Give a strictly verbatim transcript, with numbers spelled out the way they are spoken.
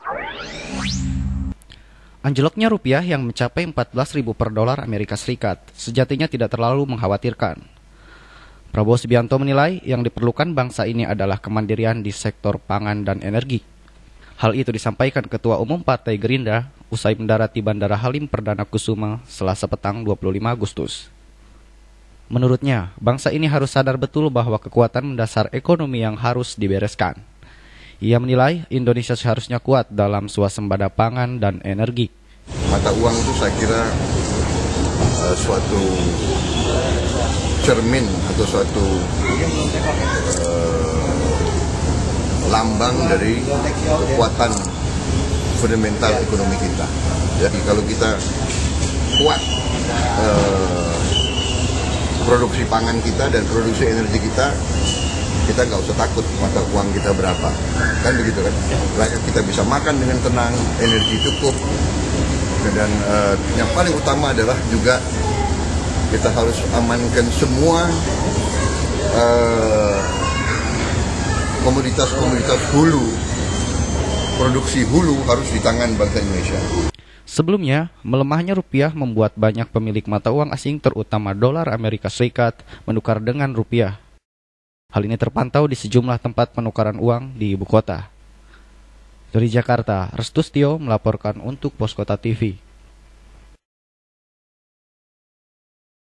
Anjloknya rupiah yang mencapai empat belas ribu per dolar Amerika Serikat sejatinya tidak terlalu mengkhawatirkan. Prabowo Subianto menilai yang diperlukan bangsa ini adalah kemandirian di sektor pangan dan energi. Hal itu disampaikan Ketua Umum Partai Gerindra usai mendarat di Bandara Halim Perdana Kusuma Selasa petang dua puluh lima Agustus. Menurutnya, bangsa ini harus sadar betul bahwa kekuatan mendasar ekonomi yang harus dibereskan. Ia menilai Indonesia seharusnya kuat dalam swasembada pangan dan energi. Mata uang itu saya kira uh, suatu cermin atau suatu uh, lambang dari kekuatan fundamental ekonomi kita. Jadi kalau kita kuat uh, produksi pangan kita dan produksi energi kita, kita nggak usah takut mata uang kita berapa, kan begitu kan? Rakyat kita bisa makan dengan tenang, energi cukup, dan uh, yang paling utama adalah juga kita harus amankan semua uh, komoditas-komoditas hulu, produksi hulu harus di tangan bangsa Indonesia. Sebelumnya, melemahnya rupiah membuat banyak pemilik mata uang asing terutama dolar Amerika Serikat menukar dengan rupiah. Hal ini terpantau di sejumlah tempat penukaran uang di ibu kota. Dari Jakarta, Restustio melaporkan untuk Poskota T V.